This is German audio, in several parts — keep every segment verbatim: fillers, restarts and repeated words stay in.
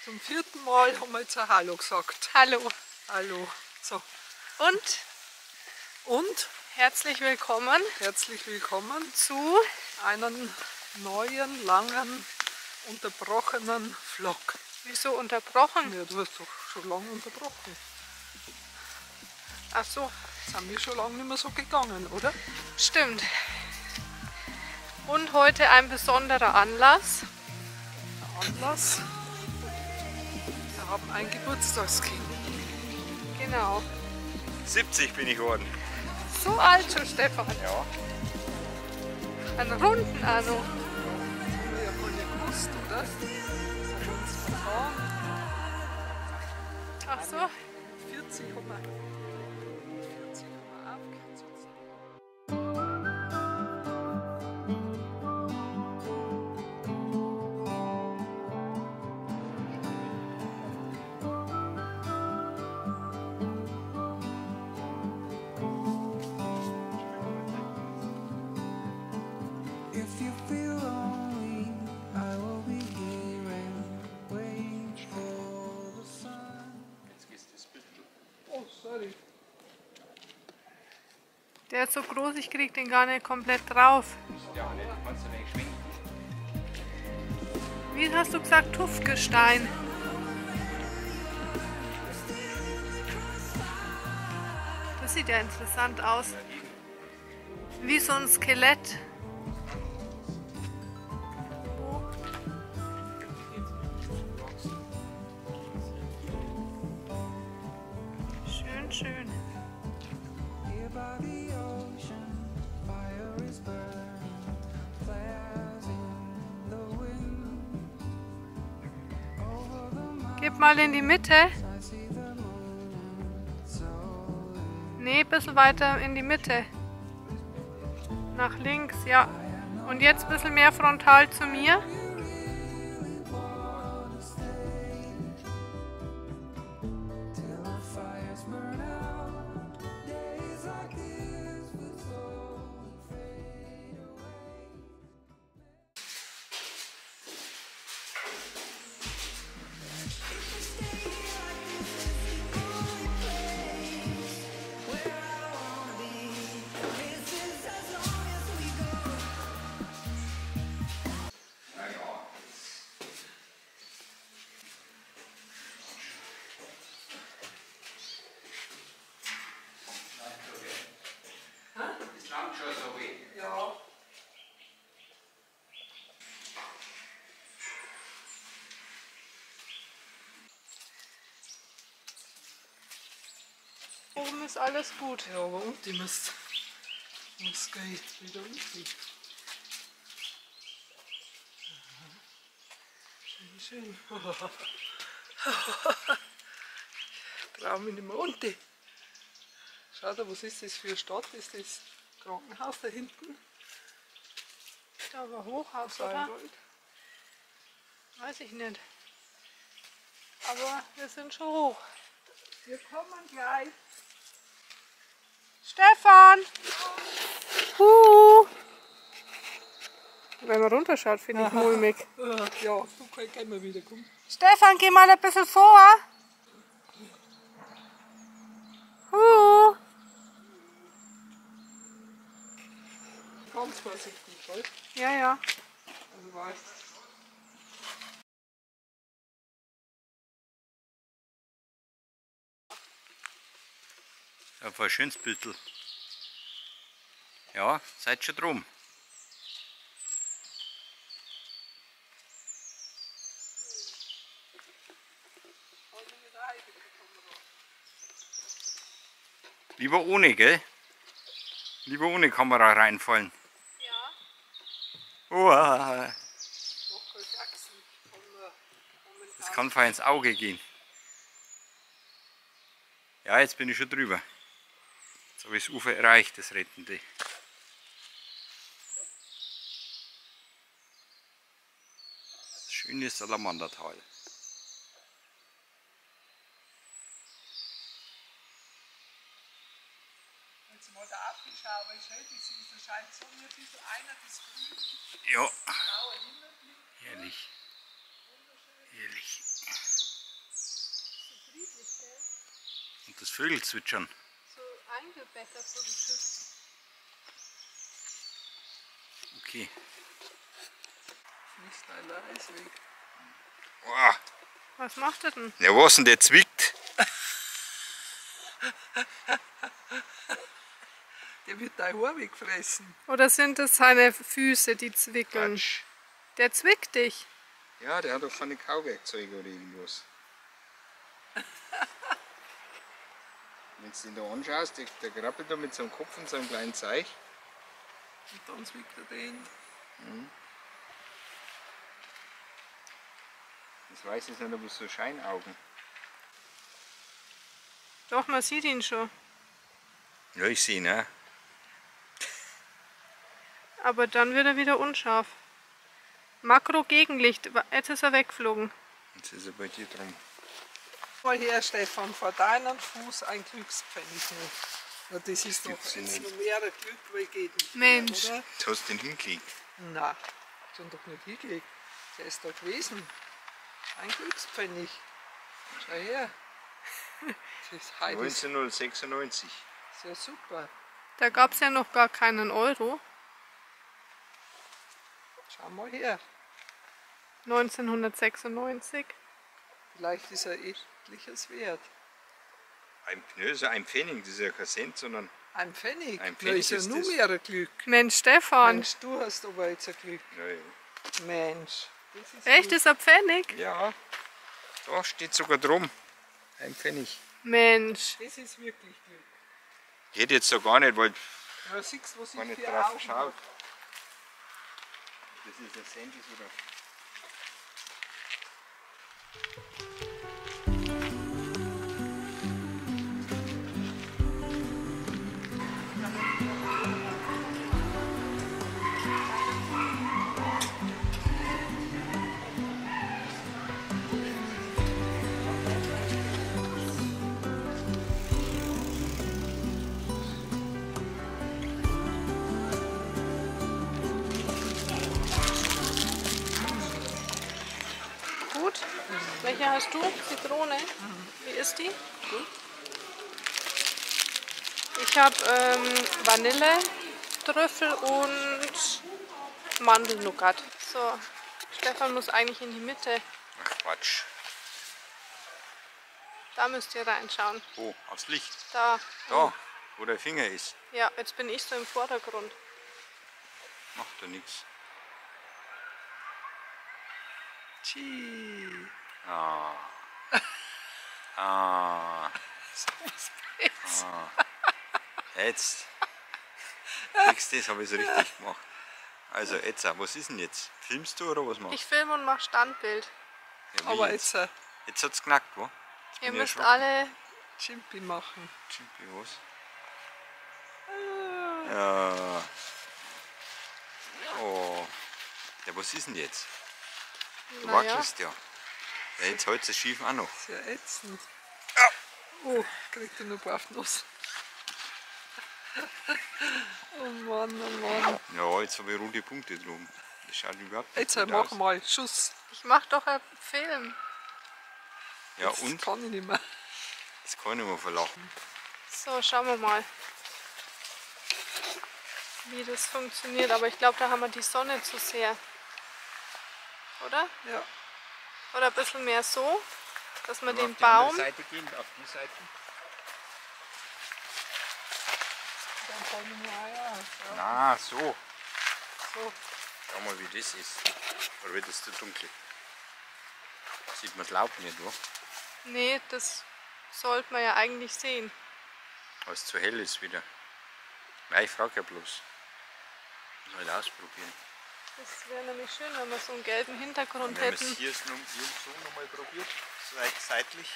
Zum vierten Mal haben wir jetzt ein Hallo gesagt. Hallo. Hallo. So. Und Und herzlich willkommen herzlich willkommen zu einem neuen, langen, unterbrochenen Vlog. Wieso unterbrochen? Ja, du hast doch schon lange unterbrochen. Ach so, Sind wir schon lange nicht mehr so gegangen, oder? stimmt. Und heute ein besonderer Anlass. Der Anlass. Wir haben ein Geburtstagskind. Genau. siebzig bin ich geworden. So alt schon, Stefan. Ja. Einen runden Anno. Das haben wir ja voll nicht gewusst, oder? Das haben wir uns vertan. Ach so. vierzig haben wir, vierzig haben wir aufgehört sozusagen. If you feel lonely, I will be here and wait for the sun. Oh, sorry. Der ist so groß, ich krieg den gar nicht komplett drauf. Ja, nicht. Kannst du nicht schwingen. Wie hast du gesagt, Tuffgestein? Das sieht ja interessant aus. Wie so ein Skelett. Schön, schön. Here by the ocean, fire is burning, flares in the wind. Over the mountains, Gib mal in die Mitte. I see the moon, so Nee, ein bisschen weiter in die Mitte. Nach links, ja. Und jetzt ein bisschen mehr frontal zu mir. till the fires burn out. Days like this will slowly fade away. Das langt schon so weh. Ja. Oben ist alles gut. Ja, aber unten muss, muss geht wieder unten. Schön, schön. Ich traue mich nicht mehr unten. Schau da, was ist das für eine Stadt? Ist das Krankenhaus da hinten? Da aber Hochhaus, So ein oder? Gold. Weiß ich nicht. Aber wir sind schon hoch. Wir kommen gleich. Stefan! Uh. Wenn man runterschaut, finde ich mulmig. Äh, Ja, okay, gehen wir wieder. Komm. Stefan, geh mal ein bisschen vor. Uh. Ganz vorsichtig, gell? Ja, ja. Also weiß. Ja, voll schönes Bildl. Ja, seid schon drum. Lieber ohne, gell? Lieber ohne Kamera reinfallen. Ja. Uah, Locker Sachsen. das kann fein ins Auge gehen. Ja, jetzt bin ich schon drüber. Jetzt habe ich das Ufer erreicht, das Rettende. Das schöne Salamandertal. Jetzt mal der Apfelschauer ist hell, das ist, da scheint so ein bisschen einer, das grün, Ja, blaue Himmel. herrlich. Herrlich. Vögel zwitschern. So eingebettert so ein Schiff. Okay. Fließt ein Eis weg. Wow. Was macht er denn? Ja, was denn der zwickt? Der wird dein Haar wegfressen. Oder sind es seine Füße, die zwickeln? Quatsch. Der zwickt dich. Ja, der hat doch keine Kauwerkzeuge oder irgendwas. Wenn du ihn da anschaust, der, der grappelt da mit seinem Kopf und seinem kleinen Zeig. Und dann zwickt er den. Das weiß ich nicht, aber so Scheinaugen. Doch, man sieht ihn schon. Ja, ich sehe ihn, ne? Aber dann wird er wieder unscharf. Makro-Gegenlicht. Jetzt ist er weggeflogen. Jetzt ist er bei dir drum. Mal her, Stefan, vor deinem Fuß ein Glückspfennig noch. Na, das ist doch gibt's ja jetzt nicht. noch mehr Glück, weil geht nicht Mensch. mehr, oder? Jetzt hast du den hingelegt. Nein, schon doch nicht hingelegt. Der ist da gewesen. Ein Glückspfennig. Schau her. Das ist heute ist neunzehnhundertsechsundneunzig. ja super. Da gab es ja noch gar keinen Euro. Schau mal her. neunzehnhundertsechsundneunzig. Vielleicht ist er etliches wert. Ein, nö, so ein Pfennig, das ist ja kein Cent, sondern Ein Pfennig? Ein Na, Pfennig ist ja ist nur das. mehr ein Glück. Mensch, Stefan. Mensch, du hast aber jetzt ein Glück. ja, ja. Mensch. Das ist Echt, gut. ist er Pfennig? Ja, da steht sogar drum. Ein Pfennig. Mensch. Das ist wirklich Glück. Geht jetzt so gar nicht, weil Ja, siehst du, was gar ich nicht für drauf Augen schaut. habe? Das ist ein Cent ist oder. Gut. Welche hast du? Zitrone. Wie ist die? Ich habe ähm, Vanille, Trüffel und Mandelnougat. So, Stefan muss eigentlich in die Mitte. Ach Quatsch. Da müsst ihr reinschauen. Oh, aufs Licht. Da. Da, wo der Finger ist. Ja, jetzt bin ich so im Vordergrund. Macht da nichts. Tschii. Ah. Ah. ah. Jetzt. Nix, das habe ich so richtig gemacht. Also jetzt, was ist denn jetzt? Filmst du oder was machst Ich filme und mache Standbild. du? Ja, wie Aber jetzt? jetzt äh, Jetzt hat es knackt, wo? Jetzt Ihr bin ich müsst erschrocken. alle. Chimpi machen. Chimpi, was? Ja. Oh. Ja, was ist denn jetzt? Du Naja, wackelst ja. Ja, jetzt hält es schief auch noch. Sehr ätzend. Oh, kriegt er nur Bauchnuss. Oh Mann, oh Mann. Ja, jetzt habe ich rote Punkte drum. Das schaut überhaupt nicht Jetzt äh, gut mach aus. mal Schuss. ich mache doch einen Film. Ja, Jetzt und? kann ich nicht mehr. Das kann ich nicht mehr verlachen. So, schauen wir mal, wie das funktioniert. Aber ich glaube, da haben wir die Sonne zu sehr. Oder? Ja. Oder ein bisschen mehr so, dass man den auf die andere Baum. Seite gehen, auf die Seite. Dann kann ich mir auch, ja. Na, so. So. Schau mal, wie das ist. Oder wird das zu dunkel? Sieht man das Laub nicht, wo? Nee, das sollte man ja eigentlich sehen. Weil es zu hell ist wieder. Nein, ich frage ja bloß. Muss halt ausprobieren. Das wäre nämlich schön, wenn wir so einen gelben Hintergrund Wenn wir es hätten. hier so nochmal probiert, seit- seitlich.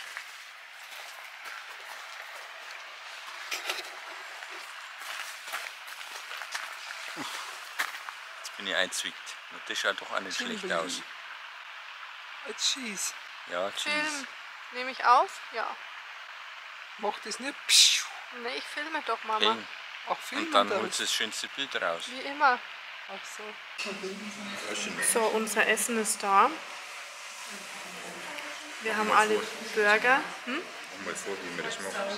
Jetzt bin ich einzwickt. Und das schaut doch auch nicht schlecht Chimpi. aus. Jetzt schieß. Ja, Cheese. Film. Nehme ich auf? Ja. Mach das nicht. Pschuh. Nee, ich filme doch, Mama. Peng. Ach, filmen Und dann das. holst du das schönste Bild raus. Wie immer. Ach so. So, unser Essen ist da. Wir haben alle Burger. Hm? Mach mal vor, wie wir das machen.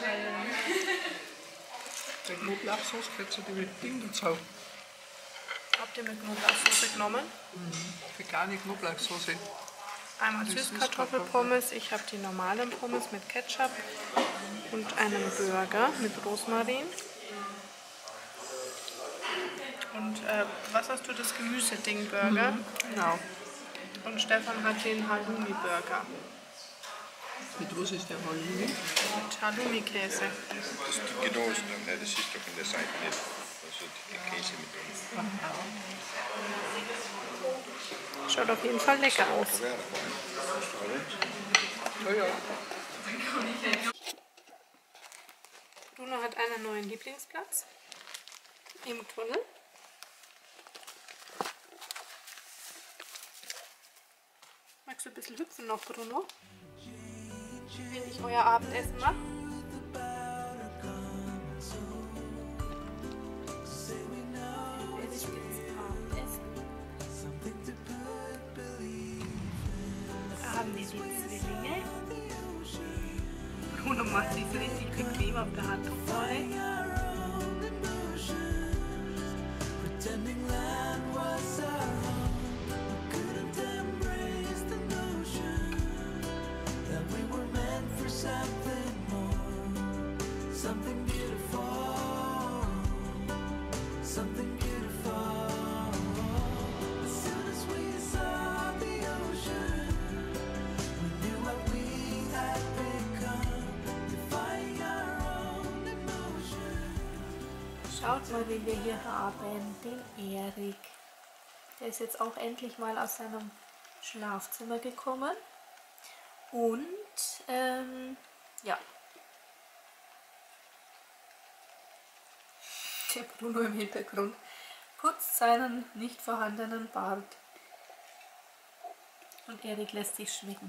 Die Knoblauchsoße gehört zu den Dingen dazu. Habt ihr mit Knoblauchsoße genommen? Vegane Knoblauchsoße. Einmal Die Süßkartoffelpommes, ich habe die normalen Pommes mit Ketchup und einen Burger mit Rosmarin. Und äh, was hast du, das Gemüseding-Burger? Genau. Und Stefan hat den Halloumi-Burger Mit was ist der Halloumi? mit Halloumi-Käse. Das ist die Genosen, ne? Das ist doch in der Seite nicht. Also die Käse mit drin. Schaut auf jeden Fall lecker aus. Ja, ja. Bruno hat einen neuen Lieblingsplatz im Tunnel. Magst du ein bisschen hüpfen noch, Bruno? Wenn ich euer Abendessen mache? Da haben wir die Zwillinge. Bruno macht sich so richtig bequem auf der Handtuchrolle. Pretending land was our home, we couldn't embrace the notion that we were meant for something more, something beautiful, something beautiful. As soon as we saw the ocean, we knew what we had become, defying our own emotion. Schaut mal, wen wir hier haben, den Erik. Der ist jetzt auch endlich mal aus seinem Schlafzimmer gekommen. Und, ähm, ja. Der Bruno im Hintergrund putzt seinen nicht vorhandenen Bart. Und Erik lässt sich schmecken.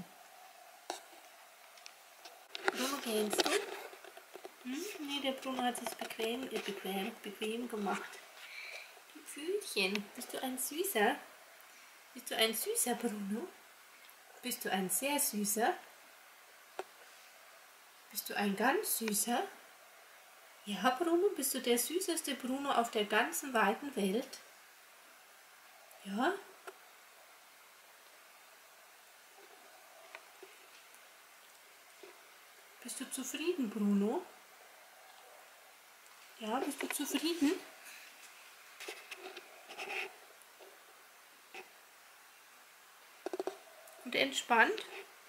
Bruno, kennst du? Hm? Nee, der Bruno hat sich bequem, äh, bequem, bequem gemacht. Du Fühlchen, bist du ein Süßer? Bist du ein Süßer, Bruno? Bist du ein sehr Süßer? Bist du ein ganz Süßer? Ja, Bruno, bist du der süßeste Bruno auf der ganzen weiten Welt? Ja? Bist du zufrieden, Bruno? Ja, bist du zufrieden? Und entspannt?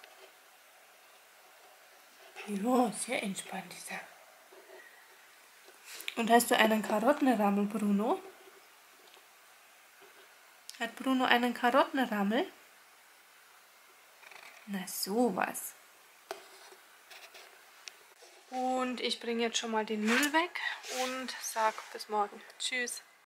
Ja, sehr entspannt ist er. Und hast du einen Karottenrammel, Bruno? Hat Bruno einen Karottenrammel? Na sowas. Und ich bringe jetzt schon mal den Müll weg und sag bis morgen. Tschüss.